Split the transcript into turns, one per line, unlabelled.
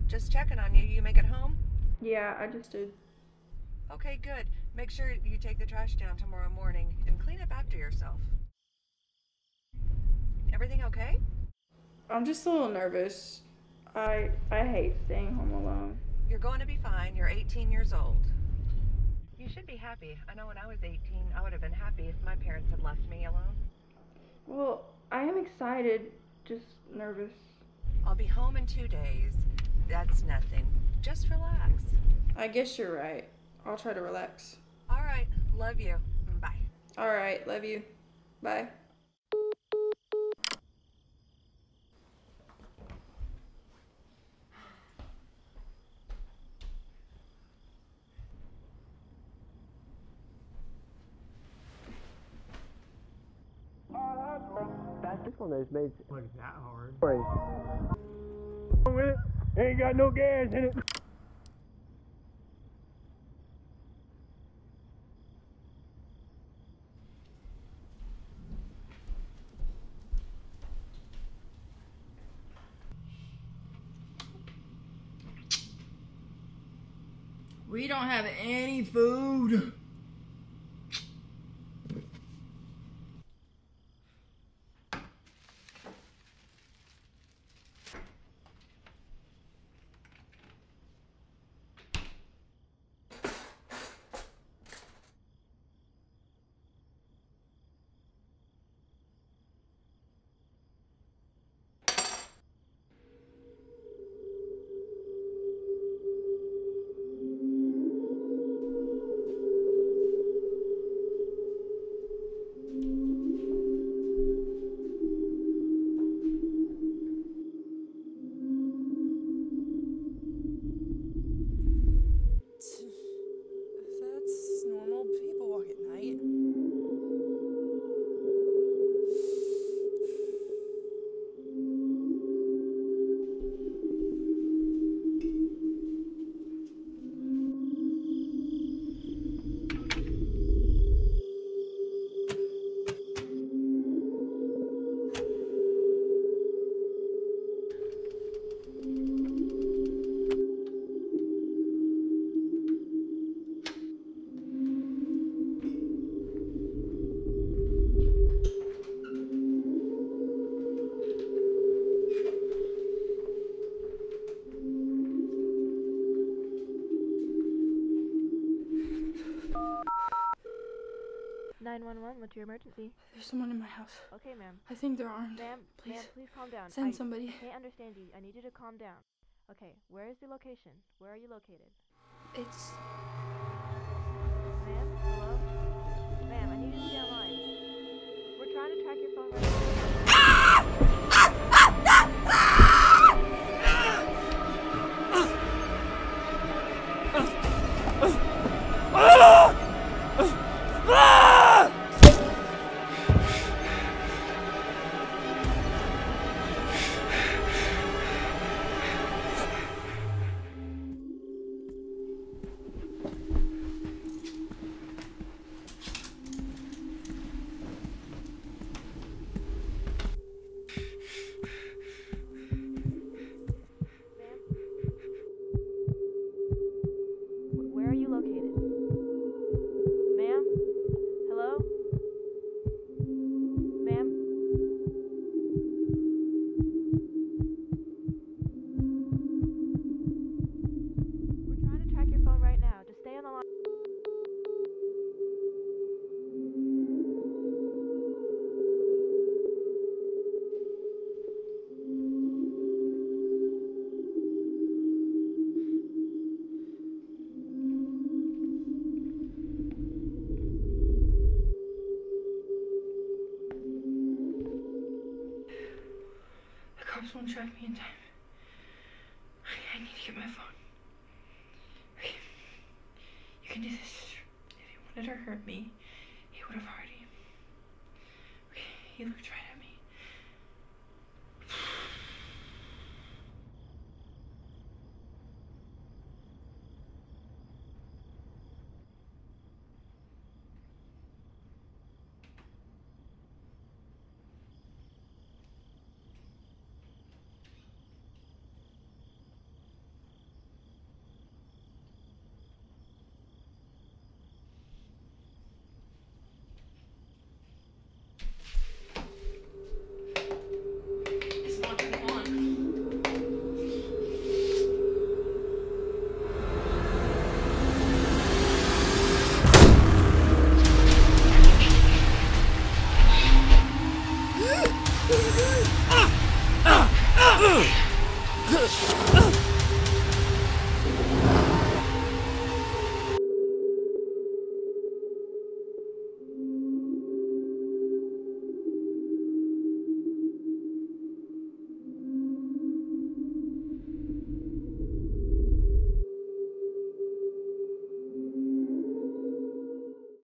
Just checking on you. You make it home?
Yeah, I just did.
Okay, good. Make sure you take the trash down tomorrow morning and clean up after yourself. Everything okay?
I'm just a little nervous. I hate staying home alone.
You're going to be fine. You're 18 years old. You should be happy. I know when I was 18, I would have been happy if my parents had left me alone.
Well, I am excited, just nervous.
I'll be home in 2 days. That's nothing. Just relax.
I guess you're right. I'll try to relax.
All right. Love you. Bye.
All right, love you. Bye.
This one is made.
Look, that hard.
With it, ain't got no gas in it.
We don't have any food.
That's normal. People walk at night.
What's your emergency?
There's someone in my house.
Okay, ma'am.
I think they're armed.
Ma'am,
Please.
ma'am, please calm down.
Send somebody.
I can't understand you. I need you to calm down. Okay, where is the location? Where are you located?
It's...
Ma'am, hello? Ma'am, I need you to stay online. We're trying to track your phone right now. Where are you located? Ma'am? Hello? Ma'am? We're trying to track your phone right now. Just stay on the line.
The cops won't track me in time. Okay, I need to get my phone. Okay. You can do this. If he wanted to hurt me, he would have already. Okay, he looked right at me.
What are you doing?